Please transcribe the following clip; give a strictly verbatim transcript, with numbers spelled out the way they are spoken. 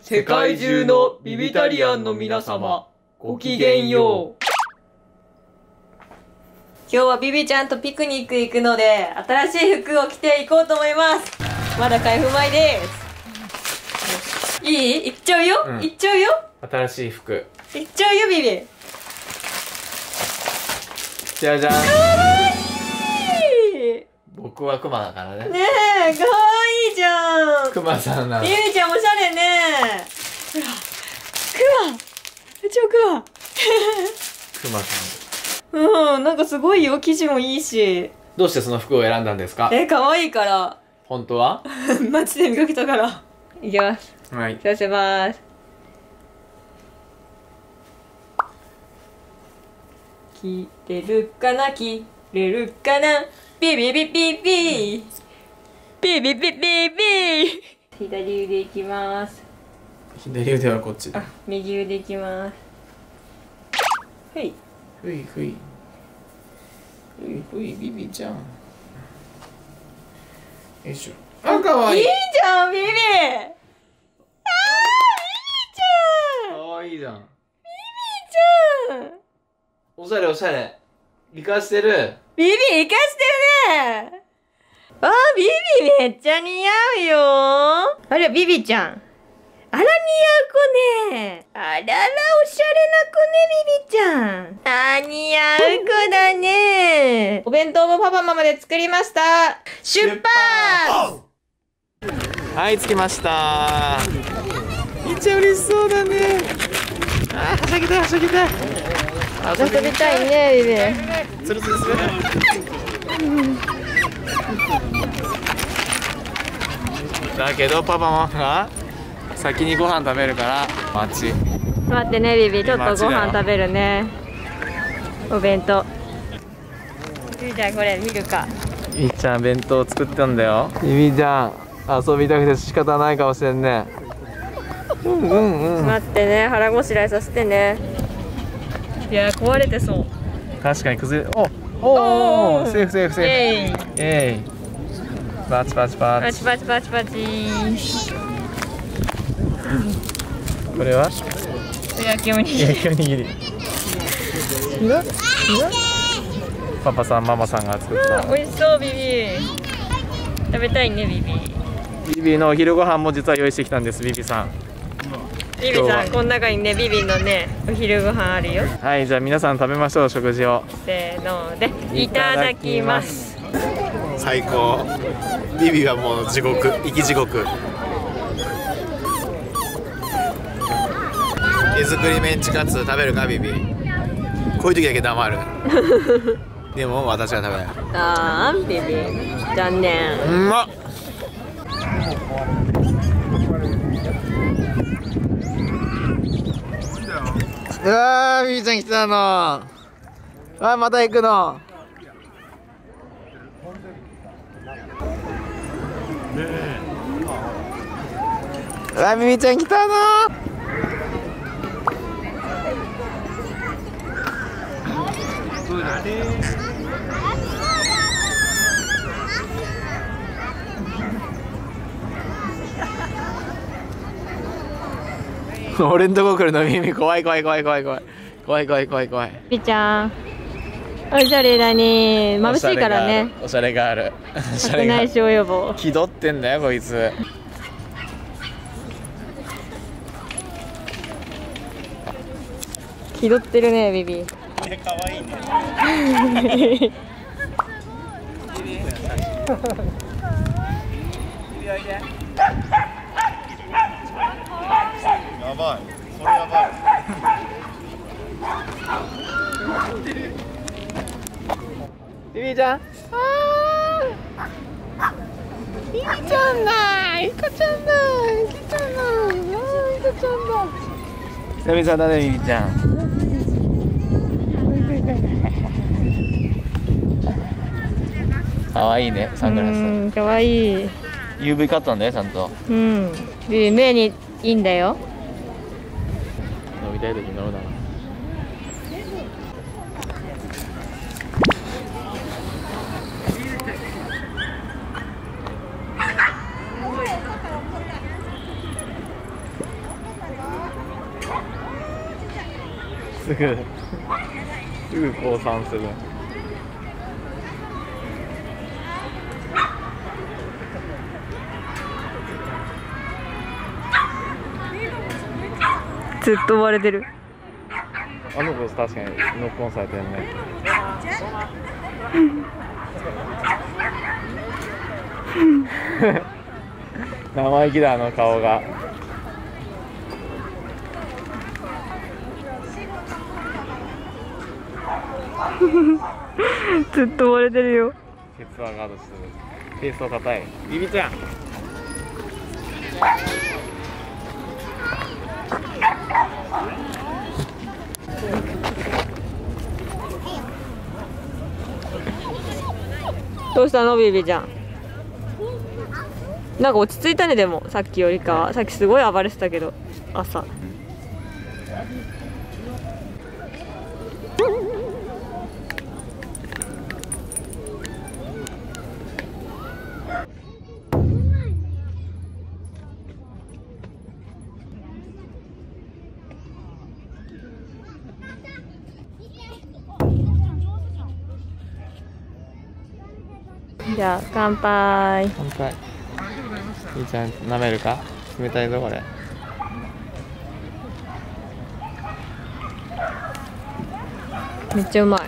世界中のビビタリアンの皆様、ごきげんよう。 今日はビビちゃんとピクニック行くので、新しい服を着ていこうと思います。まだ開封前です。いい？行っちゃうよ、うん、行っちゃうよ。 新しい服。 行っちゃうよ、ビビ。 じゃじゃん。かわいい。 僕はクマだからね。 ねえ、かわいいじゃん。 クマさんなの。 ビビちゃんおしゃれね。ほら、クマ。超クマ。 クマさん。 うん、なんかすごいよ、生地もいいし。 どうしてその服を選んだんですか？ え、かわいいから。 本当は？ 街で見かけたから。いきます。 はい。 そうします。着れるかな、着れるかな。ビビビビビビビビビビビ。左腕いきます。 左腕はこっちだ。 あ、右腕いきます。はい。 ふいふいふいふいビビちゃん。よいしょ。あ、かわいい。 いいじゃん、ビビ。あー、ビビちゃん。 かわいいじゃん。 ビビちゃん。 おしゃれおしゃれ。イカしてる。 ビビイカしてるね。あー、ビビめっちゃ似合うよ。あれ、ビビちゃん。あら似合う子ね。あららおしゃれな子ね、ビビちゃん。あー、似合う子だね。お弁当もパパママで作りました。出発。 はい、着きました。めっちゃ嬉しそうだね。あー、はしゃぎたいはしゃぎたい。 遊びたいね、ビビ。 つるつるする。だけどパパママが先にご飯食べるから待ち。 待ってね、ビビ、ちょっとご飯食べるね。お弁当。ビビちゃん、これ見るか。 ビビちゃん弁当作ったんだよ。ビビちゃん遊びたくて仕方ないかもしれんね。うんうんうん。 待ってね、腹ごしらえさせてね。いや、壊れてそう。 確かに崩れ。おおお、セーフセーフセーフ。 えいえい。パチパチパチ。 パチパチパチパチ。 これは？ 焼きおにぎり。 焼きおにぎり。パパさんママさんが作った。 美味しそう、ビビ。食べたいね、ビビ。 ビビのお昼ご飯も実は用意してきたんです、ビビさん。 ビビさん、この中にね、ビビのね、お昼ご飯あるよ。 はい、じゃあ皆さん食べましょう、食事を。 せーので、いただきます。 最高。ビビはもう地獄、生き地獄。手作りメンチカツ食べるか、ビビ。こういう時だけ黙る。でも私は食べない。 あー、ビビ。残念。 うまっ。 うわー、ビビちゃん来たの。あー、また行くの。うわー、ビビちゃん来たの。俺んとこ来るの耳怖い怖い怖い怖い怖い怖い怖い怖い怖い。 ビビちゃん、おしゃれだね。眩しいからね。 おしゃれがある。 白内障予防。 気取ってんだよこいつ。 気取ってるね、ビビ。 可愛いね。やばい。これやばい。 ビビちゃん。ああ。ビビちゃんだ。イカちゃんだ。イカちゃんだ。ああ、イカちゃんだ。久々だね、ビビちゃん。可愛いね、サングラス。 うん、可愛い。 ユーブイ カットなんだよ、ちゃんと。 うん。ビビ、目にいいんだよ。 飲みたい時に飲むだろう。 すぐすぐ降参する。 ずっと追われてる。 あの子確かにノックオンされてるね。生意気だあの顔が。 ずっと追われてるよ。 ケツはガードしてる。ペースを硬い。ビビちゃん。 どうしたのビビちゃん。なんか落ち着いたね。でもさっきよりかは。さっきすごい暴れてたけど朝。じゃあ乾杯。 乾杯。いいちゃん舐めるか。冷たいぞこれ。 めっちゃうまい。